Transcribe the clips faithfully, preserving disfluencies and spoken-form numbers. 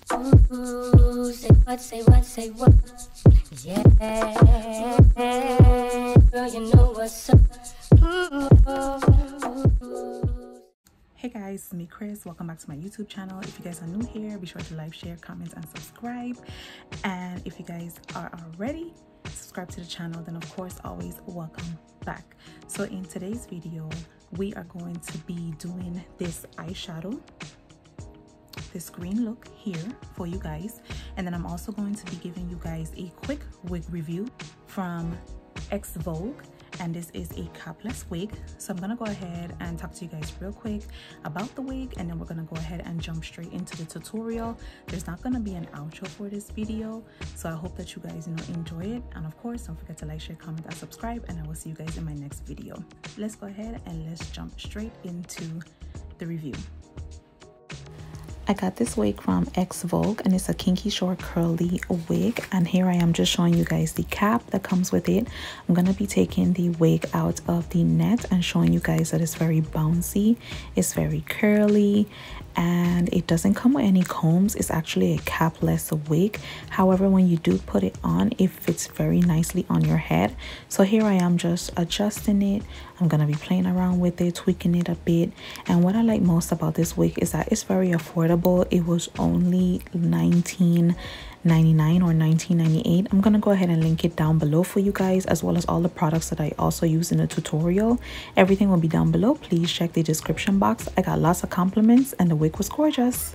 Ooh, say what, say what, say what? Yeah, girl, you know what's up. Ooh. Hey guys, it's me Chris. Welcome back to my YouTube channel. If you guys are new here, be sure to like, share, comment, and subscribe. And if you guys are already subscribed to the channel, then of course always welcome back. So in today's video, we are going to be doing this eyeshadow, this green look here for you guys, and then I'm also going to be giving you guys a quick wig review from X Vogue, and this is a capless wig. So I'm gonna go ahead and talk to you guys real quick about the wig, and then we're gonna go ahead and jump straight into the tutorial. There's not gonna be an outro for this video, so I hope that you guys, you know, enjoy it. And of course, don't forget to like, share, comment, and subscribe, and I will see you guys in my next video. Let's go ahead and let's jump straight into the review. I got this wig from X Vogue, and it's a kinky short curly wig, and here I am just showing you guys the cap that comes with it. I'm gonna be taking the wig out of the net and showing you guys that it's very bouncy, it's very curly, and it doesn't come with any combs. It's actually a capless wig. However, when you do put it on, it fits very nicely on your head. So here I am just adjusting it. I'm gonna be playing around with it, tweaking it a bit. And what I like most about this wig is that it's very affordable. It was only nineteen ninety-nine or nineteen ninety-eight. I'm gonna go ahead and link it down below for you guys, as well as all the products that I also use in the tutorial. Everything will be down below. Please check the description box. I got lots of compliments, and the wig was gorgeous.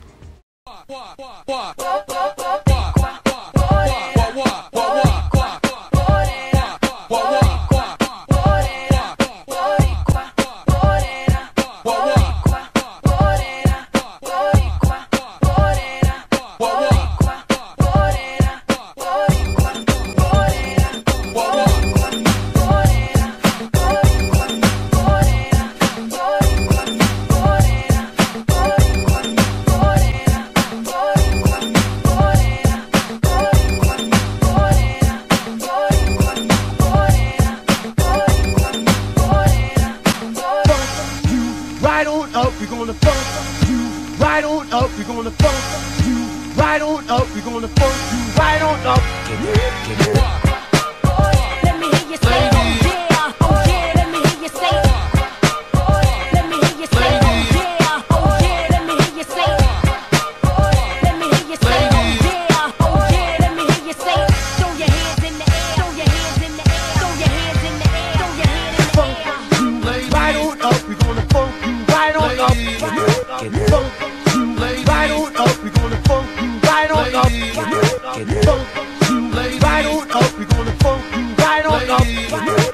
Right on up, we're gonna funk you. Right on up, we're gonna funk you. Right on up, we're gonna funk you. Right on up. Get it, get it. Let me hear you say, oh yeah, oh yeah. Let me hear you say. Let me hear you say, oh yeah, oh yeah. Let me hear you say. Let me hear you say, oh yeah, oh yeah. Let me hear you say. Throw your hands in the air, throw your hands in the air, throw your hands in the air, throw your hands in the air. Right on up, we're gonna funk you. Right on up, funk you. Right on up, we're gonna funk you. Right on up, funk you. Right on up, we're gonna funk you. Right on up, funk you.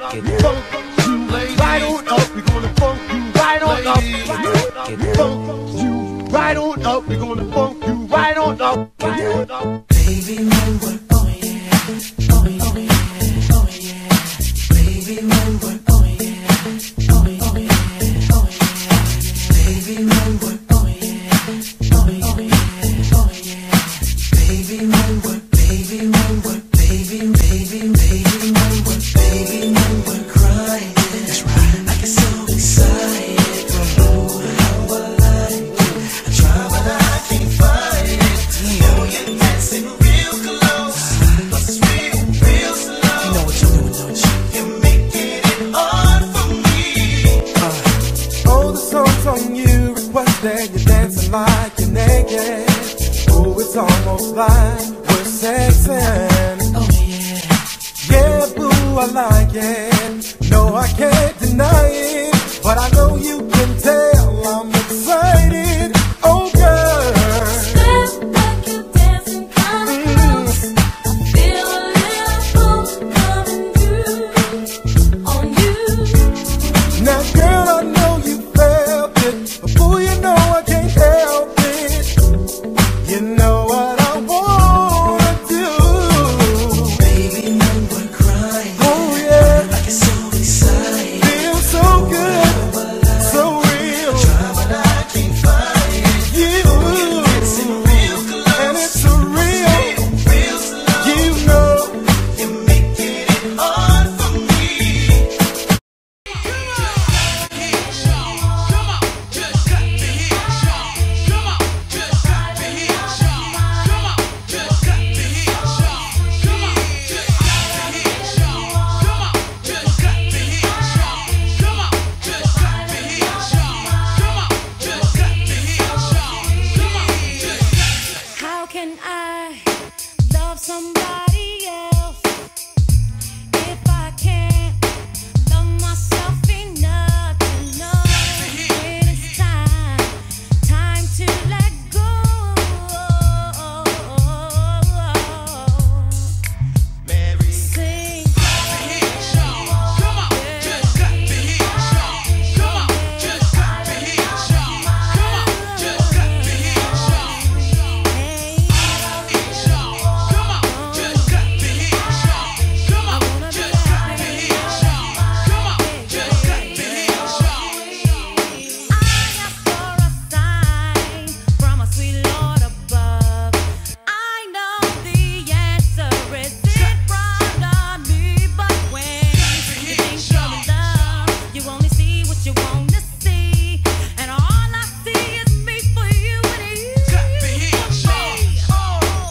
Right on up, we're gonna funk you. Right on up, funk you. Right on up, we're gonna funk you. Right on up, baby, one word, oh yeah, oh yeah, oh yeah, baby, one word, oh yeah, oh yeah, oh yeah, baby, one word, oh yeah, oh yeah, oh yeah, baby, one word, baby, one word, baby, baby, baby, one word, baby, one word, crying. That's right. I get so excited, don't know how I like it. I try but I can't find it. You know you're dancing real close, but it's real, real slow. You know what you're doing, don't you? You're making it hard for me. Uh, Oh, the song's on you, requested. You're dancing like you're naked. Oh, it's almost like we're sexing. oh yeah. Yeah, boo, I like it. No, I can't deny it, but I know you can tell I'm excited. Oh, girl. Step like you're dancing kinda close. Feel a little pull coming through on you. Now, girl, I know you felt it, but boo, you know I can't help it. You know what I wanna do. Baby, no one crying. Oh, yeah. I get so excited. Feel so good, so real. Try but I can't find it. You, Dancing real close. and it's so real. Real slow. You know. You're making it hard for me. Come on, just cut the heat, Sean. Come on, just cut the heat, Sean. can I love somebody else if I can't love myself enough to know when it's time, time to let go? Mary. Sing. Come on, just got to hit Sean. Come on, just got to hit Sean. Come on, just got to hit Sean. Hit Sean. Come on, just got to hit Sean. Come on, just got to hit Sean. Come on, just got to hit Sean. I ask for a sign from a sweet Lord above. I know the answer is in front of me, but when you think you're in love, you only see what you want to see, and all I see is me for you and you Got to hit for me.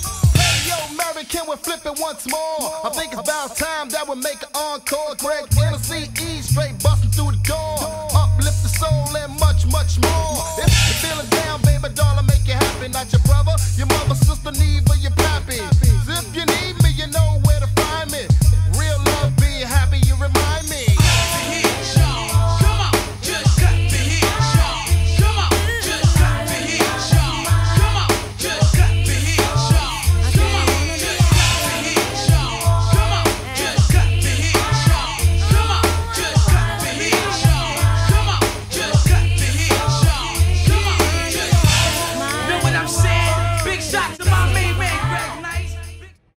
Hey, yo, Mary, can we flip it once more? I think it's about time that we make an encore. Greg